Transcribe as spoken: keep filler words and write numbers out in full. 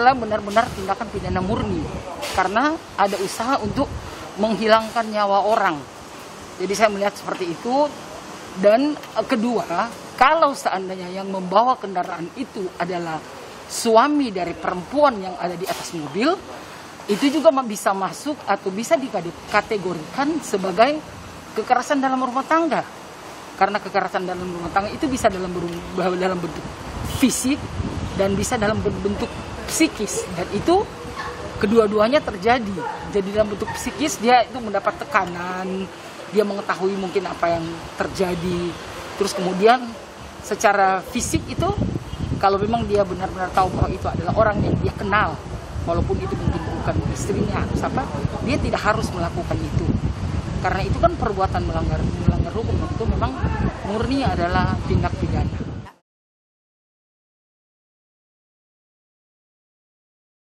adalah benar-benar tindakan pidana murni karena ada usaha untuk menghilangkan nyawa orang. Jadi saya melihat seperti itu. Dan kedua, kalau seandainya yang membawa kendaraan itu adalah suami dari perempuan yang ada di atas mobil, itu juga bisa masuk atau bisa dikategorikan sebagai kekerasan dalam rumah tangga. Karena kekerasan dalam rumah tangga itu bisa dalam dalam bentuk fisik dan bisa dalam bentuk psikis, dan itu kedua-duanya terjadi. Jadi dalam bentuk psikis dia itu mendapat tekanan, dia mengetahui mungkin apa yang terjadi. Terus kemudian secara fisik itu kalau memang dia benar-benar tahu bahwa itu adalah orang yang dia kenal, walaupun itu mungkin bukan istrinya atau siapa, dia tidak harus melakukan itu. Karena itu kan perbuatan melanggar melanggar hukum, itu memang murni adalah tindak pidana.